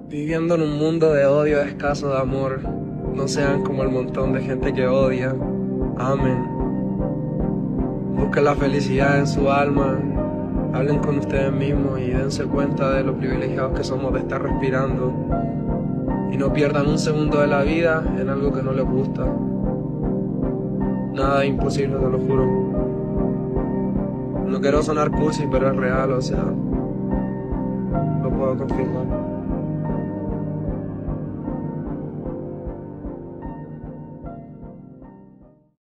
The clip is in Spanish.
Viviendo en un mundo de odio escaso de amor, no sean como el montón de gente que odia. Amen. Busquen la felicidad en su alma, hablen con ustedes mismos y dense cuenta de lo privilegiados que somos de estar respirando. Y no pierdan un segundo de la vida en algo que no les gusta. Nada es imposible, te lo juro. No quiero sonar cursi, pero es real, o sea, lo puedo confirmar.